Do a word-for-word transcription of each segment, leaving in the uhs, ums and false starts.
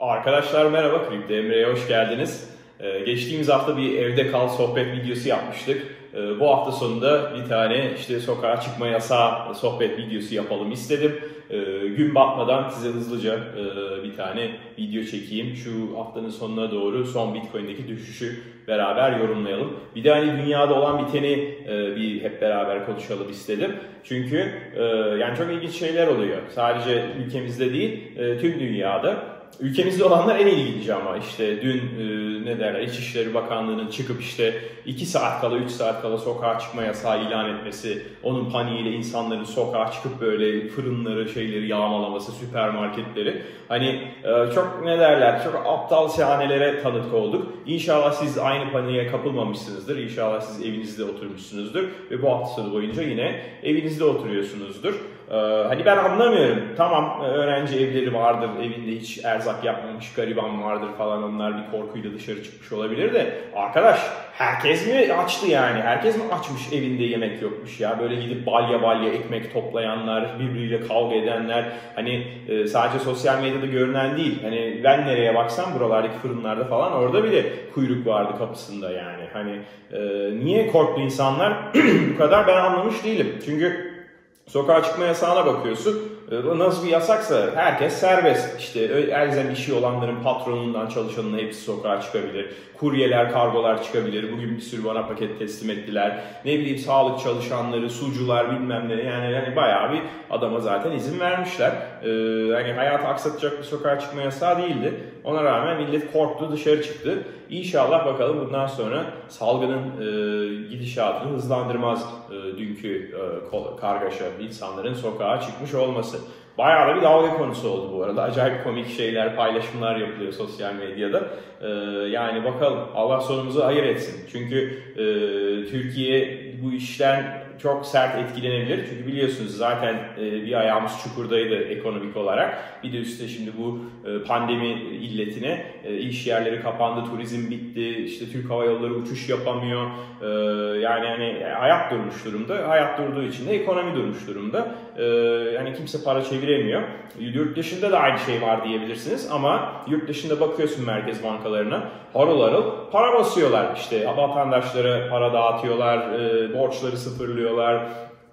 Arkadaşlar merhaba, Kripto Emre'ye hoş geldiniz. Ee, geçtiğimiz hafta bir evde kal sohbet videosu yapmıştık. Ee, bu hafta sonunda bir tane işte sokağa çıkma yasağı sohbet videosu yapalım istedim. Ee, gün batmadan size hızlıca e, bir tane video çekeyim. Şu haftanın sonuna doğru son Bitcoin'deki düşüşü beraber yorumlayalım. Bir de hani dünyada olan biteni e, bir hep beraber konuşalım istedim. Çünkü e, yani çok ilginç şeyler oluyor. Sadece ülkemizde değil, e, tüm dünyada. Ülkemizde olanlar en ilginç ama işte dün e, ne derler İçişleri Bakanlığı'nın çıkıp işte iki saat kala üç saat kala sokağa çıkma yasağı ilan etmesi, onun paniğiyle insanların sokağa çıkıp böyle fırınları şeyleri yağmalaması, süpermarketleri hani e, çok ne derler çok aptal şahanelere tanık olduk. İnşallah siz aynı paniğe kapılmamışsınızdır. İnşallah siz evinizde oturmuşsunuzdur ve bu hafta sonu boyunca yine evinizde oturuyorsunuzdur. Ee, hani ben anlamıyorum. Tamam öğrenci evleri vardır, evinde hiç erzak yapmamış gariban vardır falan, onlar bir korkuyla dışarı çıkmış olabilir de arkadaş herkes mi açtı yani? Herkes mi açmış evinde yemek yokmuş ya? Böyle gidip balya balya ekmek toplayanlar, birbiriyle kavga edenler, hani e, sadece sosyal medyada görünen değil. Hani ben nereye baksam buralardaki fırınlarda falan orada bile kuyruk vardı kapısında yani. Hani e, niye korktu insanlar bu kadar ben anlamış değilim. Çünkü sokağa çıkma yasağına bakıyorsun. Nasıl bir yasaksa herkes serbest. İşte elzem işi olanların patronundan çalışanının hepsi sokağa çıkabilir. Kuryeler, kargolar çıkabilir. Bugün bir sürü bana paket teslim ettiler. Ne bileyim sağlık çalışanları, sucular bilmem ne. Yani, yani bayağı bir adama zaten izin vermişler. Ee, yani hayatı aksatacak bir sokağa çıkma yasağı değildi. Ona rağmen millet korktu, dışarı çıktı. İnşallah bakalım bundan sonra salgının e, gidişatını hızlandırmaz e, dünkü e, kargaşa, insanların sokağa çıkmış olması. Bayağı da bir dalga konusu oldu bu arada. Acayip komik şeyler, paylaşımlar yapılıyor sosyal medyada. Ee, yani bakalım Allah sonumuzu hayır etsin. Çünkü e, Türkiye bu işten çok sert etkilenebilir. Çünkü biliyorsunuz zaten e, bir ayağımız çukurdaydı ekonomik olarak. Bir de üstte şimdi bu e, pandemi illetine e, iş yerleri kapandı, turizm bitti, işte Türk Hava Yolları uçuş yapamıyor. E, yani hani hayat durmuş durumda. Hayat durduğu için de ekonomi durmuş durumda. E, yani kimse para çeviremiyor. Yurt dışında da aynı şey var diyebilirsiniz ama yurt dışında bakıyorsun merkez bankalarına harıl harıl para basıyorlar. İşte vatandaşlara para dağıtıyorlar, e, borçları sıfırlıyorlar,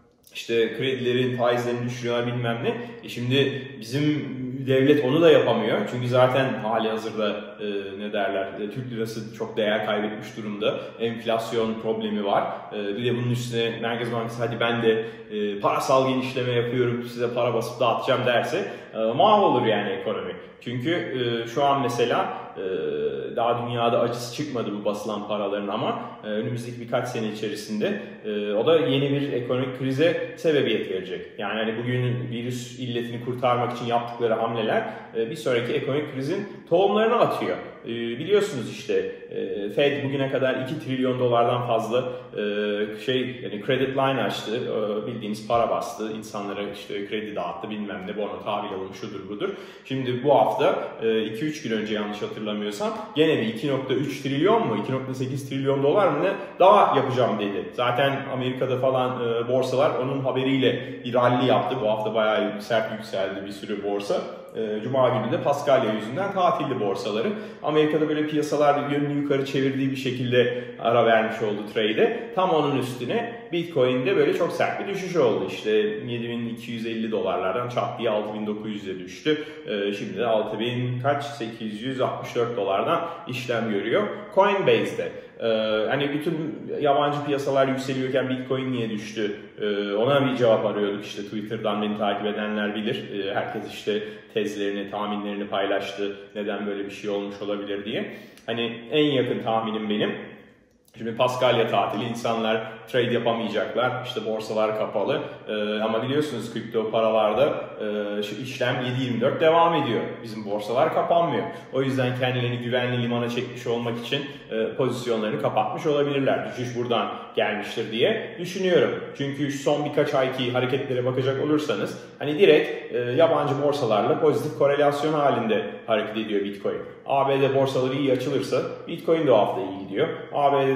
işte kredilerin faizlerini düşürüyorlar bilmem ne. E şimdi bizim devlet onu da yapamıyor. Çünkü zaten hali hazırda e, ne derler e, Türk lirası çok değer kaybetmiş durumda. Enflasyon problemi var. E, bir de bunun üstüne Merkez Bankası hadi ben de e, parasal genişleme yapıyorum, size para basıp dağıtacağım derse e, mahvolur yani ekonomi. Çünkü e, şu an mesela e, daha dünyada acısı çıkmadı bu basılan paraların ama e, önümüzdeki birkaç sene içerisinde e, o da yeni bir ekonomik krize sebebiyet verecek. Yani hani bugün virüs illetini kurtarmak için yaptıkları hamleler e, bir sonraki ekonomik krizin tohumlarını atıyor. E, biliyorsunuz işte e, Fed bugüne kadar iki trilyon dolardan fazla e, şey yani credit line açtı, e, bildiğiniz para bastı, insanlara işte kredi dağıttı bilmem ne, bono tahvil alım şudur budur. Şimdi bu hafta iki üç gün önce yanlış hatırlamıyorsam gene bir iki nokta üç trilyon mu iki nokta sekiz trilyon dolar mı ne daha yapacağım dedi. Zaten Amerika'da falan e, borsalar onun haberiyle bir rally yaptı. Bu hafta bayağı sert yükseldi bir sürü borsa. E, Cuma günü de Paskalya yüzünden tatildi borsaları. Amerika'da böyle piyasalar yönünü yukarı çevirdiği bir şekilde ara vermiş oldu trade'e. Tam onun üstüne Bitcoin'de böyle çok sert bir düşüş oldu. İşte yedi bin iki yüz elli dolarlardan çat diye altı bin dokuz yüze düştü. E, şimdi de altı bin kaç sekiz yüz altmış dört dolardan işlem görüyor. Coinbase'de. Ee, hani bütün yabancı piyasalar yükseliyorken Bitcoin niye düştü? Ee, ona bir cevap arıyorduk işte Twitter'dan, beni takip edenler bilir. Ee, herkes işte tezlerini, tahminlerini paylaştı. Neden böyle bir şey olmuş olabilir diye. Hani en yakın tahminim benim. Şimdi Paskalya tatili, insanlar trade yapamayacaklar, işte borsalar kapalı ee, ama biliyorsunuz kripto paralarda e, şu işlem yedi yirmi dört devam ediyor. Bizim borsalar kapanmıyor. O yüzden kendilerini güvenli limana çekmiş olmak için e, pozisyonlarını kapatmış olabilirler. Düşüş buradan gelmiştir diye düşünüyorum. Çünkü şu son birkaç ayki hareketlere bakacak olursanız hani direkt e, yabancı borsalarla pozitif korelasyon halinde hareket ediyor Bitcoin. A B D borsaları iyi açılırsa Bitcoin de o hafta iyi gidiyor. A B D'de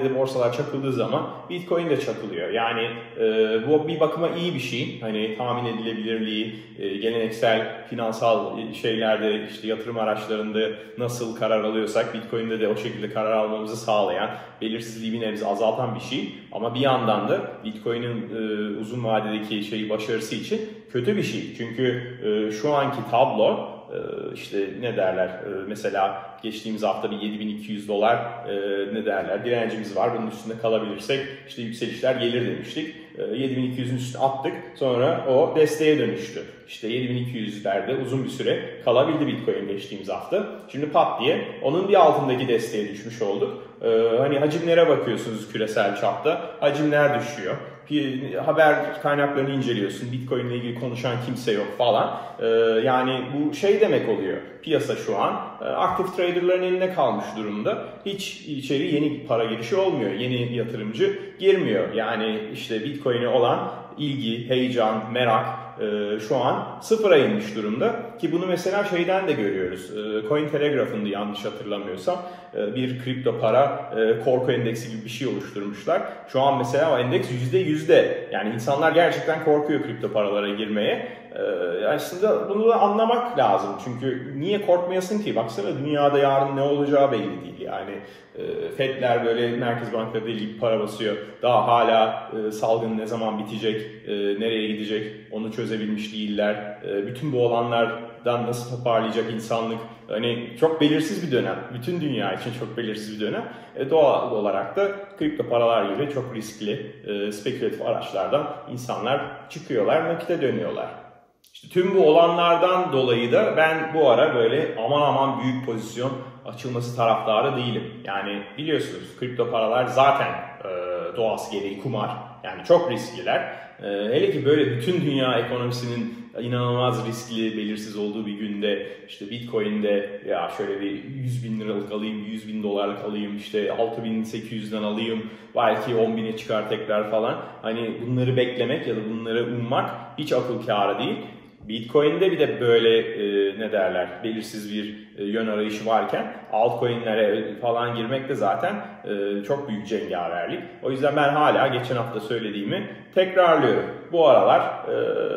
vadede borsalar çakıldığı zaman Bitcoin de çakılıyor. Yani e, bu bir bakıma iyi bir şey. Hani tahmin edilebilirliği, e, geleneksel finansal şeylerde, işte yatırım araçlarında nasıl karar alıyorsak Bitcoin'de de o şekilde karar almamızı sağlayan, belirsizliği bir nebze azaltan bir şey. Ama bir yandan da Bitcoin'in e, uzun vadedeki şeyi başarısı için kötü bir şey. Çünkü e, şu anki tablo e, işte ne derler e, mesela geçtiğimiz hafta bir yedi bin iki yüz dolar e, ne derler direncimiz var. Bunun üstünde kalabilirsek işte yükselişler gelir demiştik. E, yedi bin iki yüzün üstüne attık. Sonra o desteğe dönüştü. İşte yedi bin iki yüzlerde uzun bir süre kalabildi Bitcoin geçtiğimiz hafta. Şimdi pat diye onun bir altındaki desteğe düşmüş olduk. E, hani hacimlere bakıyorsunuz küresel çapta. Hacimler düşüyor. Bir haber kaynaklarını inceliyorsun. Bitcoin ile ilgili konuşan kimse yok falan. Ee, yani bu şey demek oluyor. Piyasa şu an e, aktif traderların eline kalmış durumda. Hiç içeri yeni para girişi olmuyor. Yeni yatırımcı girmiyor. Yani işte Bitcoin'e olan ilgi, heyecan, merak e, şu an sıfıra inmiş durumda. Ki bunu mesela şeyden de görüyoruz. E, Cointelegraph'ın da yanlış hatırlamıyorsam e, bir kripto para e, korku endeksi gibi bir şey oluşturmuşlar. Şu an mesela o endeks yüzde yüzde. Yani insanlar gerçekten korkuyor kripto paralara girmeye. E, aslında bunu da anlamak lazım. Çünkü niye korkmayasın ki? Baksana dünyada yarın ne olacağı belli değil. Yani e, Fedler böyle merkez bankaları deli gibi para basıyor. Daha hala e, salgın ne zaman bitecek, e, nereye gidecek onu çözebilmiş değiller. E, bütün bu olanlardan nasıl toparlayacak insanlık? Hani çok belirsiz bir dönem. Bütün dünya için çok belirsiz bir dönem. E, doğal olarak da kripto paralar gibi çok riskli, e, spekülatif araçlardan insanlar çıkıyorlar, nakite dönüyorlar. İşte tüm bu olanlardan dolayı da ben bu ara böyle aman aman büyük pozisyon açılması taraftarı değilim. Yani biliyorsunuz kripto paralar zaten e, doğası gereği kumar. Yani çok riskliler. E, hele ki böyle bütün dünya ekonomisinin inanılmaz riskli, belirsiz olduğu bir günde işte Bitcoin'de ya şöyle bir yüz bin liralık alayım, yüz bin dolarlık alayım, işte altı bin sekiz yüzden alayım, belki on bine çıkar tekrar falan. Hani bunları beklemek ya da bunları ummak hiç akıl kârı değil. Bitcoin'de bir de böyle e, ne derler belirsiz bir e, yön arayışı varken altcoin'lere falan girmek de zaten e, çok büyük cengaverlik. O yüzden ben hala geçen hafta söylediğimi tekrarlıyorum. Bu aralar e,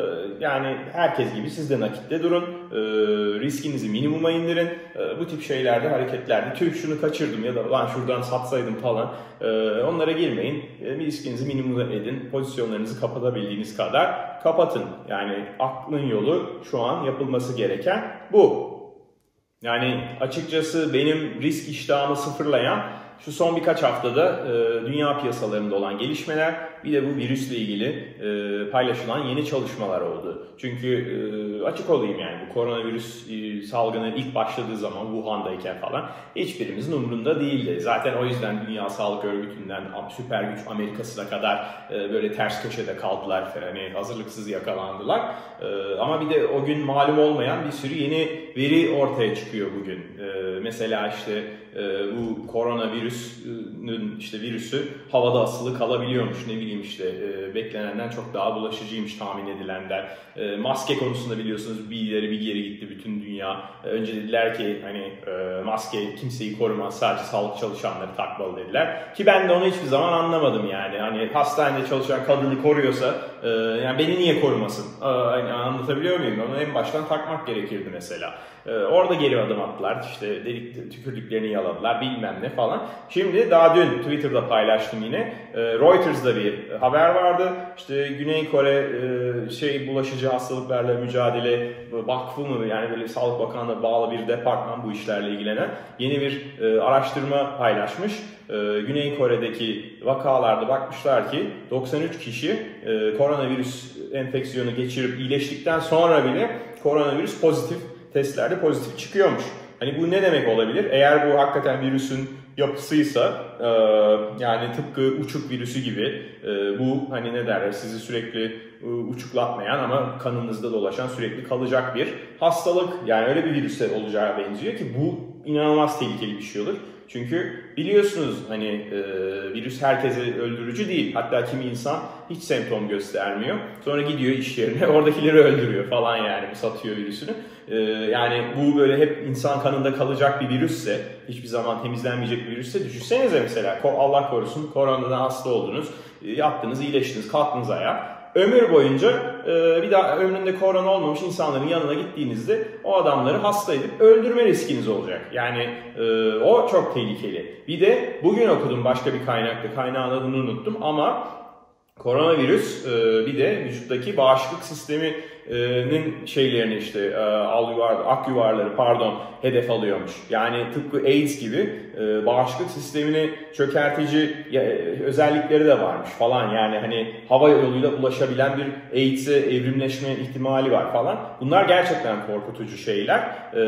yani herkes gibi siz de nakitte durun. E, riskinizi minimuma indirin. E, bu tip şeylerde, hareketlerde tüh şunu kaçırdım ya da lan şuradan satsaydım falan. E, onlara girmeyin. E, riskinizi minimuma edin. Pozisyonlarınızı kapatabildiğiniz kadar kapatın. Yani aklın yolu şu an yapılması gereken bu. Yani açıkçası benim risk iştahımı sıfırlayan şu son birkaç haftada e, dünya piyasalarında olan gelişmeler, bir de bu virüsle ilgili e, paylaşılan yeni çalışmalar oldu. Çünkü e, açık olayım yani bu koronavirüs e, salgını ilk başladığı zaman Wuhan'dayken falan hiçbirimizin umurunda değildi. Zaten o yüzden Dünya Sağlık Örgütü'nden süper güç Amerika'sına kadar e, böyle ters köşede kaldılar, hani hazırlıksız yakalandılar. E, ama bir de o gün malum olmayan bir sürü yeni veri ortaya çıkıyor bugün. E, mesela işte e, bu koronavirüsün işte virüsü havada asılı kalabiliyormuş, ne bileyim işte e, beklenenden çok daha bulaşıcıymış tahmin edilenden. E, maske konusunda biliyorsunuz bir ileri bir geri gitti bütün dünya. E, önce dediler ki hani e, maske kimseyi korumaz, sadece sağlık çalışanları takmalı dediler. Ki ben de onu hiçbir zaman anlamadım yani. Hani hastanede çalışan kadını koruyorsa e, yani beni niye korumasın? E, yani anlatabiliyor muyum? Onu en baştan takmak gerekirdi mesela. E, orada geri adım attılar. İşte dedik, tükürdüklerini yaladılar bilmem ne falan. Şimdi daha dün Twitter'da paylaştım yine. E, Reuters'da bir haber vardı. İşte Güney Kore e, şey bulaşıcı hastalıklarla mücadele vakfı mı, yani böyle Sağlık Bakanlığı'na bağlı bir departman bu işlerle ilgilenen yeni bir e, araştırma paylaşmış. E, Güney Kore'deki vakalarda bakmışlar ki doksan üç kişi e, koronavirüs enfeksiyonu geçirip iyileştikten sonra bile koronavirüs pozitif, testlerde pozitif çıkıyormuş. Hani bu ne demek olabilir? Eğer bu hakikaten virüsün yapısıysa e, yani tıpkı uçuk virüsü gibi e, bu hani ne derler sizi sürekli e, uçuklatmayan ama kanınızda dolaşan sürekli kalacak bir hastalık. Yani öyle bir virüse olacağı benziyor ki bu inanılmaz tehlikeli bir şey olur. Çünkü biliyorsunuz hani e, virüs herkese öldürücü değil. Hatta kimi insan hiç semptom göstermiyor. Sonra gidiyor iş yerine oradakileri öldürüyor falan yani satıyor virüsünü. E, yani bu böyle hep insan kanında kalacak bir virüsse, hiçbir zaman temizlenmeyecek bir virüsse düşünsenize mesela Allah korusun koronadan hasta oldunuz, yattınız, iyileştiniz, kalktınız ayağa. Ömür boyunca e, bir daha ömründe korona olmamış insanların yanına gittiğinizde o adamları hasta edip öldürme riskiniz olacak. Yani e, o çok tehlikeli. Bir de bugün okudum başka bir kaynakta, kaynağın adını unuttum ama koronavirüs e, bir de vücuttaki bağışıklık sisteminin şeylerini işte e, al yuvar, ak yuvarları pardon hedef alıyormuş. Yani tıpkı AIDS gibi e, bağışıklık sistemini çökertici e, özellikleri de varmış falan. Yani hani hava yoluyla ulaşabilen bir AIDS'e evrimleşme ihtimali var falan. Bunlar gerçekten korkutucu şeyler.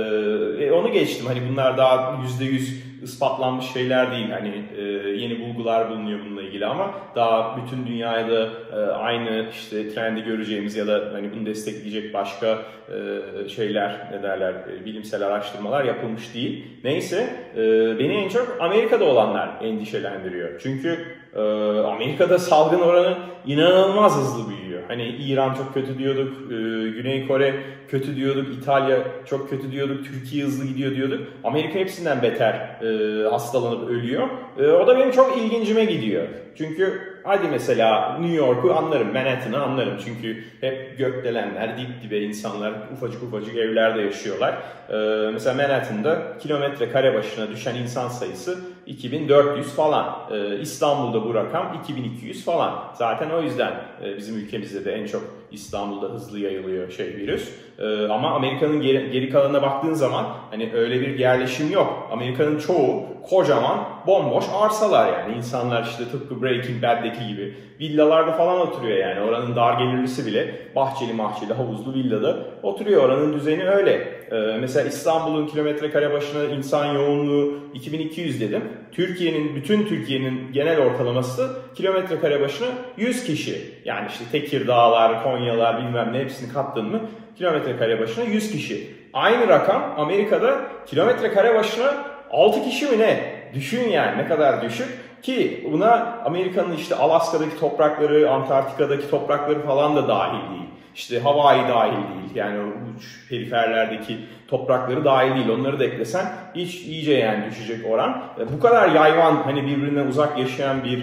E, onu geçtim. Hani bunlar daha yüzde yüz ispatlanmış şeyler değil. Hani e, yeni bulgular bulunuyor bununla ilgili ama daha bütün dünyada e, aynı işte trendi göreceğimiz ya da hani bunu destekleyecek başka e, şeyler ne derler e, bilimsel araştırmalar yapılmış değil. Neyse e, beni en çok Amerika'da olanlar endişelendiriyor. Çünkü e, Amerika'da salgın oranı inanılmaz hızlı büyüyor. Hani İran çok kötü diyorduk, e, Güney Kore kötü diyorduk, İtalya çok kötü diyorduk, Türkiye hızlı gidiyor diyorduk. Amerika hepsinden beter e, hastalanıp ölüyor. E, o da benim çok ilgincime gidiyor. Çünkü hadi mesela New York'u anlarım, Manhattan'ı anlarım. Çünkü hep gökdelenler, dip dibe insanlar, ufacık ufacık evlerde yaşıyorlar. E, mesela Manhattan'da kilometre kare başına düşen insan sayısı iki bin dört yüz falan. E, İstanbul'da bu rakam iki bin iki yüz falan. Zaten o yüzden e, bizim ülkemizde de en çok İstanbul'da hızlı yayılıyor şey virüs. Ee, ama Amerika'nın geri, geri kalanına baktığın zaman hani öyle bir yerleşim yok. Amerika'nın çoğu kocaman bomboş arsalar yani. İnsanlar işte tıpkı Breaking Bad'deki gibi villalarda falan oturuyor yani. Oranın dar gelirlisi bile bahçeli mahçeli havuzlu villada oturuyor. Oranın düzeni öyle. Ee, mesela İstanbul'un kilometre kare başına insan yoğunluğu iki bin iki yüz dedim. Türkiye'nin, bütün Türkiye'nin genel ortalaması kilometre kare başına yüz kişi. Yani işte Tekirdağlar, Konyalar bilmem ne hepsini kattın mı kilometre kare başına yüz kişi. Aynı rakam Amerika'da kilometre kare başına altı kişi mi ne? Düşün yani ne kadar düşük ki buna Amerika'nın işte Alaska'daki toprakları, Antarktika'daki toprakları falan da dahil değil. İşte Hawaii dahil değil. Yani uç periferlerdeki toprakları dahil değil. Onları da eklesen hiç iyice yani düşecek oran. Bu kadar yayvan hani birbirinden uzak yaşayan bir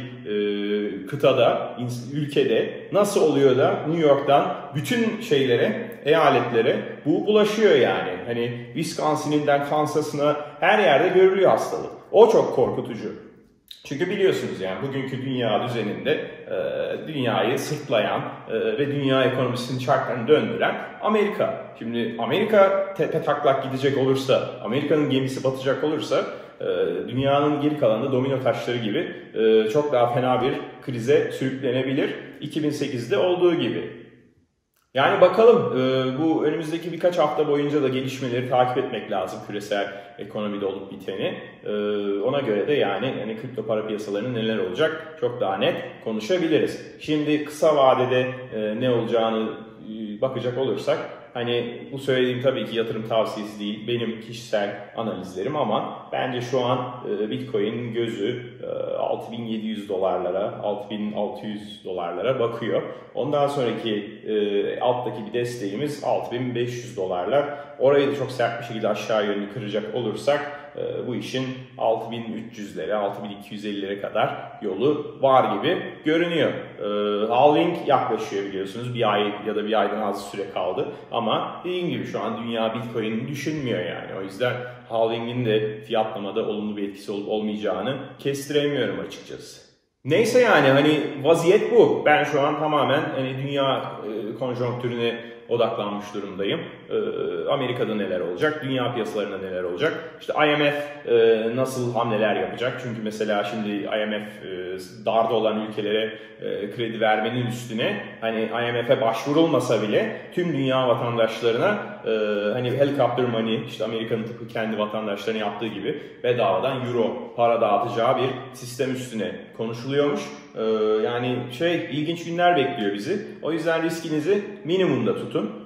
e, kıtada, ülkede nasıl oluyor da New York'tan bütün şeylere, eyaletlere bu bulaşıyor yani. Hani Wisconsin'inden Kansas'ına her yerde görülüyor hastalık. O çok korkutucu. Çünkü biliyorsunuz yani bugünkü dünya düzeninde e, dünyayı sırtlayan e, ve dünya ekonomisinin çarklarını döndüren Amerika. Şimdi Amerika tepe taklak gidecek olursa, Amerika'nın gemisi batacak olursa e, dünyanın geri kalanında domino taşları gibi e, çok daha fena bir krize sürüklenebilir. iki bin sekizde olduğu gibi. Yani bakalım bu önümüzdeki birkaç hafta boyunca da gelişmeleri takip etmek lazım küresel ekonomide olup biteni. Ona göre de yani hani kripto para piyasalarının neler olacak çok daha net konuşabiliriz. Şimdi kısa vadede ne olacağını bakacak olursak hani bu söylediğim tabii ki yatırım tavsiyesi değil, benim kişisel analizlerim ama bence şu an Bitcoin'in gözü altı bin yedi yüz dolarlara, altı bin altı yüz dolarlara bakıyor. Ondan sonraki alttaki bir desteğimiz altı bin beş yüz dolarlar. Orayı da çok sert bir şekilde aşağı yönlü kıracak olursak bu işin altı bin üç yüzlere, altı bin iki yüz ellilere kadar yolu var gibi görünüyor. Halving yaklaşıyor biliyorsunuz. Bir ay ya da bir aydan az süre kaldı. Ama dediğim gibi şu an dünya Bitcoin'i düşünmüyor yani. O yüzden halving'in de fiyatlamada olumlu bir etkisi olup olmayacağını kestiremiyorum açıkçası. Neyse yani hani vaziyet bu. Ben şu an tamamen hani dünya e, konjonktürüne odaklanmış durumdayım. E, Amerika'da neler olacak, dünya piyasalarında neler olacak, işte I M F e, nasıl hamleler yapacak? Çünkü mesela şimdi I M F e, darda olan ülkelere e, kredi vermenin üstüne hani I M F'e başvurulmasa bile tüm dünya vatandaşlarına e, hani helicopter money, işte Amerika'nın tıpkı kendi vatandaşlarına yaptığı gibi bedavadan euro para dağıtacağı bir sistem üstüne konuşuluyormuş. Yani şey ilginç günler bekliyor bizi. O yüzden riskinizi minimumda tutun.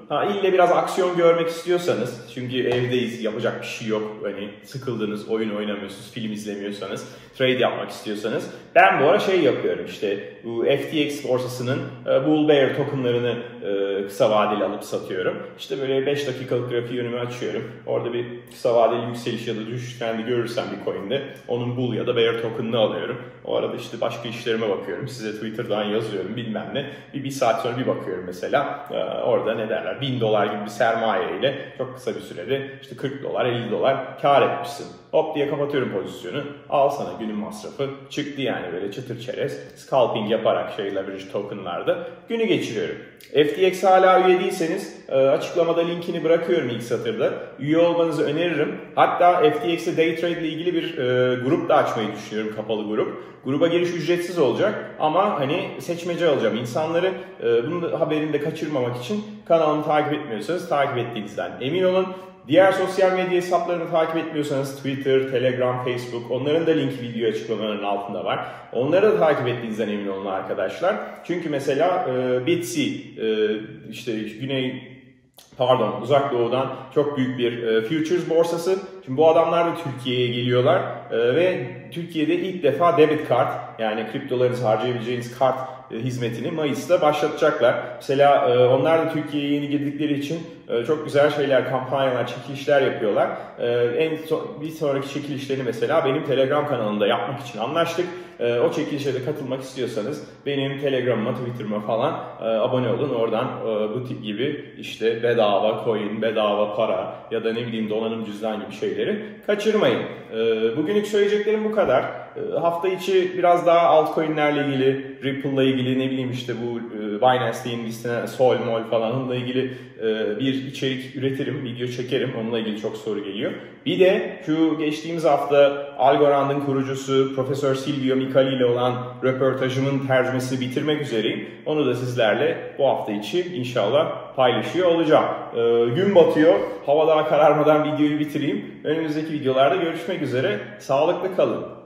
Ha, ille biraz aksiyon görmek istiyorsanız, çünkü evdeyiz, yapacak bir şey yok, hani sıkıldınız, oyun oynamıyorsunuz, film izlemiyorsanız, trade yapmak istiyorsanız, ben bu ara şey yapıyorum, işte bu F T X borsasının Bull Bear tokenlarını kısa vadeli alıp satıyorum. İşte böyle beş dakikalık grafiği önüme açıyorum. Orada bir kısa vadeli yükseliş ya da düşüş trendi görürsem bir coin'de onun Bull ya da Bear token'ını alıyorum. O arada işte başka işlerime bakıyorum. Size Twitter'dan yazıyorum bilmem ne. Bir, bir saat sonra bir bakıyorum mesela. Orada ne derler? bin dolar gibi bir sermaye ile çok kısa bir sürede işte kırk dolar, elli dolar kar etmişsin. Hop diye kapatıyorum pozisyonu. Al sana günün masrafı. Çıktı yani böyle çıtır çerez. Scalping yaparak şey leverage tokenlarda günü geçiriyorum. F T X hala üye değilseniz açıklamada linkini bırakıyorum ilk satırda. Üye olmanızı öneririm. Hatta F T X'te day trade ile ilgili bir e, grup da açmayı düşünüyorum, kapalı grup. Gruba giriş ücretsiz olacak ama hani seçmece alacağım. İnsanları e, bunun haberini de kaçırmamak için kanalımı takip etmiyorsanız takip ettiğinizden emin olun. Diğer sosyal medya hesaplarını takip etmiyorsanız Twitter, Telegram, Facebook, onların da linki video açıklamalarının altında var. Onları da takip ettiğinizden emin olun arkadaşlar. Çünkü mesela e, Bitsy, e, işte Güney, pardon Uzak Doğu'dan çok büyük bir e, futures borsası. Şimdi bu adamlar da Türkiye'ye geliyorlar e, ve Türkiye'de ilk defa debit kart, yani kriptolarınızı harcayabileceğiniz kart e, hizmetini Mayıs'ta başlatacaklar. Mesela e, onlar da Türkiye'ye yeni girdikleri için e, çok güzel şeyler, kampanyalar, çekilişler yapıyorlar. E, en so bir sonraki çekilişlerini mesela benim Telegram kanalımda yapmak için anlaştık. E, o çekilişe de katılmak istiyorsanız benim Telegram'ıma, Twitter'ıma falan e, abone olun. Oradan e, bu tip gibi işte bedava coin, bedava para ya da ne bileyim donanım cüzdan gibi şeyleri kaçırmayın. E, bugünlük söyleyeceklerim bu kadar. E, hafta içi biraz daha altcoin'lerle ilgili, Ripple'la ilgili, ne bileyim işte bu e, Binance'in listene Sol, Mol falan onunla ilgili e, bir içerik üretirim, video çekerim. Onunla ilgili çok soru geliyor. Bir de şu geçtiğimiz hafta Algorand'ın kurucusu Profesör Silvio Micali ile olan röportajımın tercümesini bitirmek üzereyim. Onu da sizlerle bu hafta içi inşallah paylaşıyor olacağım. Ee, gün batıyor. Hava daha kararmadan videoyu bitireyim. Önümüzdeki videolarda görüşmek üzere. Sağlıklı kalın.